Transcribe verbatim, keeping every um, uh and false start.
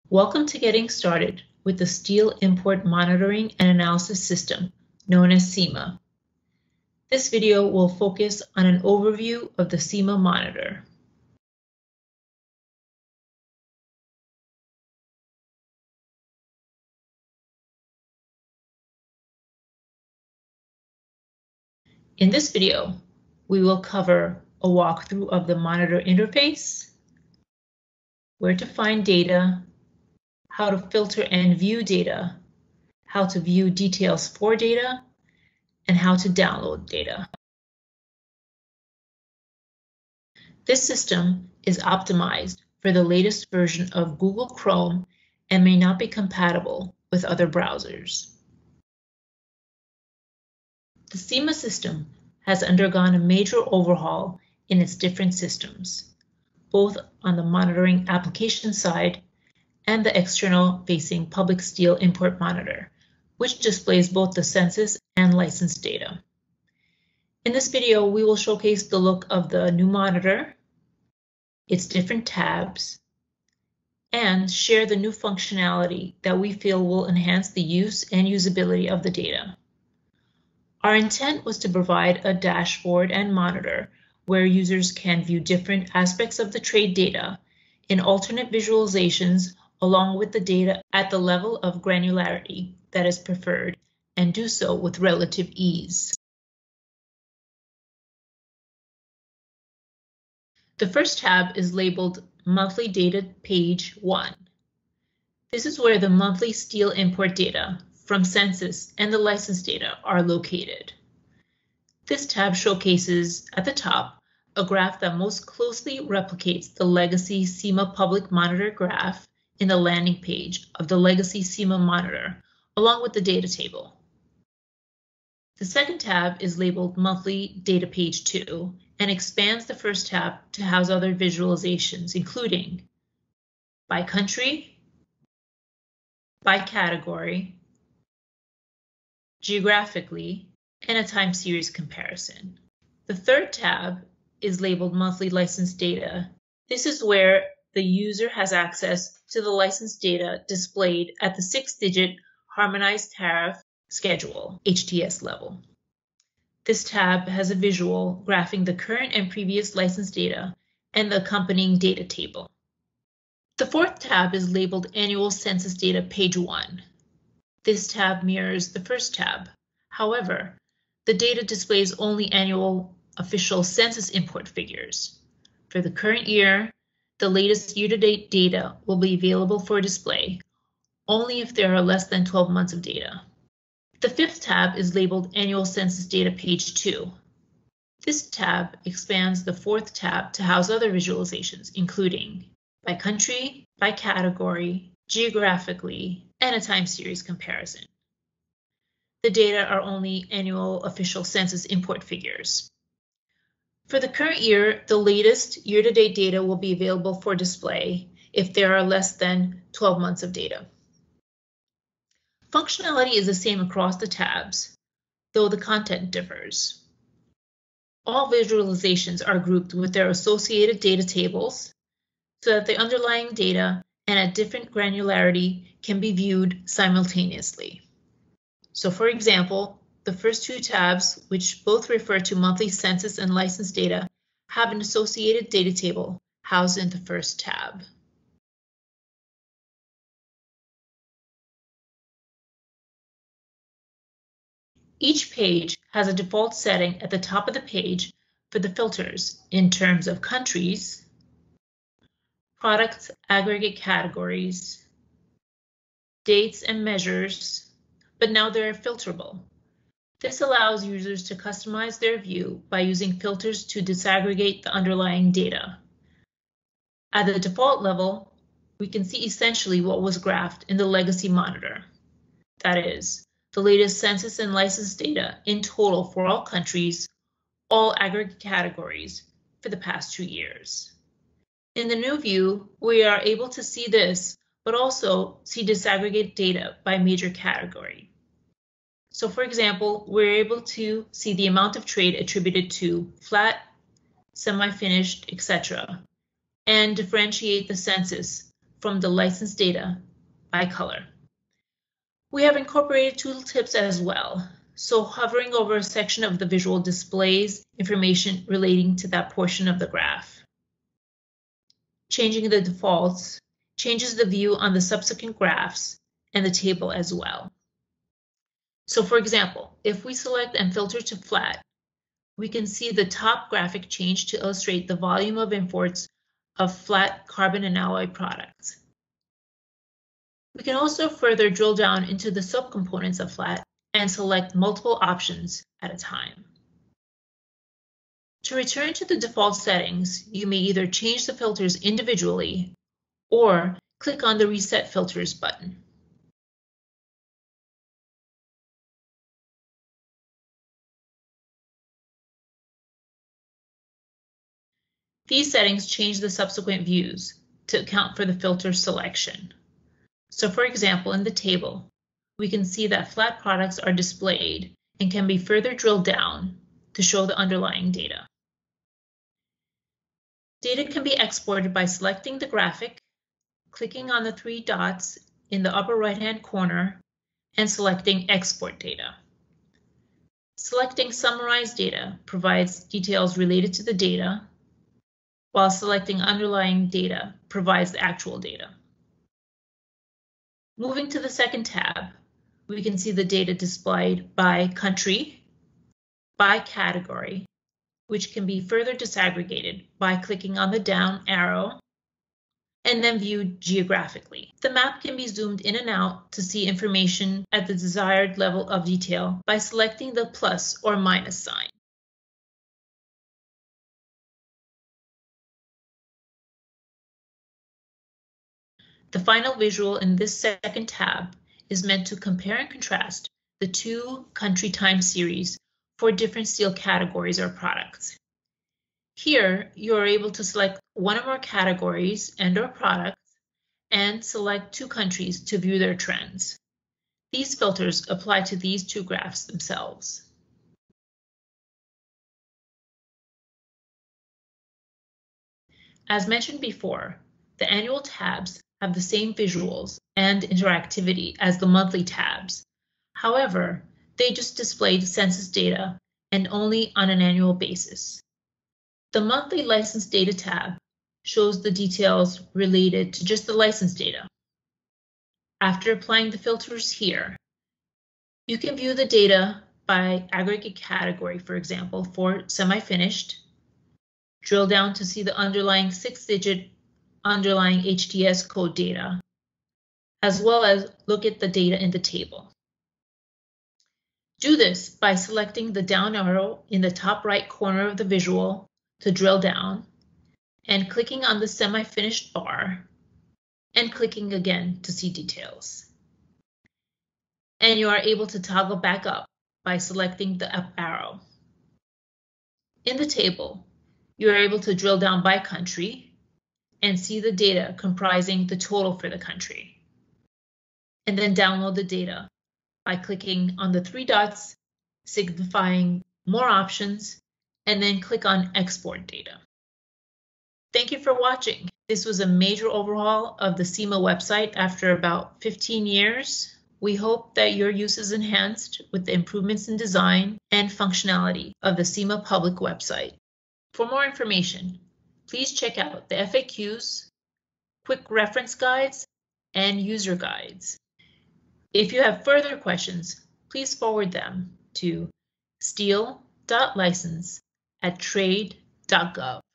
Welcome to Getting Started with the Steel Import Monitoring and Analysis System, known as SIMA. This video will focus on an overview of the SIMA monitor. In this video, we will cover a walkthrough of the monitor interface, where to find data, how to filter and view data, how to view details for data, and how to download data. This system is optimized for the latest version of Google Chrome and may not be compatible with other browsers. The SIMA system has undergone a major overhaul in its different systems, both on the monitoring application side and the external-facing public steel import monitor, which displays both the census and license data. In this video, we will showcase the look of the new monitor, its different tabs, and share the new functionality that we feel will enhance the use and usability of the data. Our intent was to provide a dashboard and monitor where users can view different aspects of the trade data in alternate visualizations along with the data at the level of granularity that is preferred, and do so with relative ease. The first tab is labeled Monthly Data Page one. This is where the monthly steel import data from census and the license data are located. This tab showcases, at the top, a graph that most closely replicates the legacy SIMA public monitor graph in the landing page of the legacy SIMA monitor, along with the data table. The second tab is labeled Monthly Data Page two and expands the first tab to house other visualizations, including by country, by category, geographically, and a time series comparison. The third tab is labeled Monthly License Data. This is where the user has access to the license data displayed at the six-digit Harmonized Tariff Schedule, H T S level. This tab has a visual graphing the current and previous license data and the accompanying data table. The fourth tab is labeled Annual Census Data Page one. This tab mirrors the first tab. However, the data displays only annual official census import figures. For the current year, the latest year-to-date data will be available for display only if there are less than twelve months of data. The fifth tab is labeled Annual Census Data Page two. This tab expands the fourth tab to house other visualizations, including by country, by category, geographically, and a time series comparison. The data are only annual official census import figures. For the current year, the latest year-to-date data will be available for display if there are less than twelve months of data. Functionality is the same across the tabs, though the content differs. All visualizations are grouped with their associated data tables so that the underlying data and at different granularity can be viewed simultaneously. So for example, the first two tabs, which both refer to monthly census and license data, have an associated data table housed in the first tab. Each page has a default setting at the top of the page for the filters in terms of countries, products aggregate categories, dates and measures, but now they're filterable. This allows users to customize their view by using filters to disaggregate the underlying data. At the default level, we can see essentially what was graphed in the legacy monitor. That is, the latest census and license data in total for all countries, all aggregate categories for the past two years. In the new view, we are able to see this, but also see disaggregated data by major category. So for example, we're able to see the amount of trade attributed to flat, semi-finished, et cetera, and differentiate the census from the license data by color. We have incorporated tooltips as well. So hovering over a section of the visual displays information relating to that portion of the graph. Changing the defaults changes the view on the subsequent graphs and the table as well. So for example, if we select and filter to flat, we can see the top graphic change to illustrate the volume of imports of flat carbon and alloy products. We can also further drill down into the subcomponents of flat and select multiple options at a time. To return to the default settings, you may either change the filters individually or click on the Reset Filters button. These settings change the subsequent views to account for the filter selection. So for example, in the table, we can see that flat products are displayed and can be further drilled down to show the underlying data. Data can be exported by selecting the graphic, clicking on the three dots in the upper right-hand corner, and selecting Export Data. Selecting Summarize Data provides details related to the data, while selecting Underlying Data provides the actual data. Moving to the second tab, we can see the data displayed by country, by category, which can be further disaggregated by clicking on the down arrow and then viewed geographically. The map can be zoomed in and out to see information at the desired level of detail by selecting the plus or minus sign. The final visual in this second tab is meant to compare and contrast the two country time series for different steel categories or products. Here, you are able to select one or more categories and or products and select two countries to view their trends. These filters apply to these two graphs themselves. As mentioned before, the annual tabs have the same visuals and interactivity as the monthly tabs. However, they just display the census data and only on an annual basis. The monthly license data tab shows the details related to just the license data. After applying the filters here, you can view the data by aggregate category, for example, for semi-finished, drill down to see the underlying six-digit underlying H T S code data, as well as look at the data in the table. Do this by selecting the down arrow in the top right corner of the visual to drill down, and clicking on the semi-finished bar, and clicking again to see details. And you are able to toggle back up by selecting the up arrow. In the table, you are able to drill down by country and see the data comprising the total for the country. And then download the data by clicking on the three dots signifying more options, and then click on Export Data. Thank you for watching. This was a major overhaul of the SIMA website after about fifteen years. We hope that your use is enhanced with the improvements in design and functionality of the SIMA public website. For more information, please check out the F A Qs, quick reference guides, and user guides. If you have further questions, please forward them to steel dot license at trade dot gov.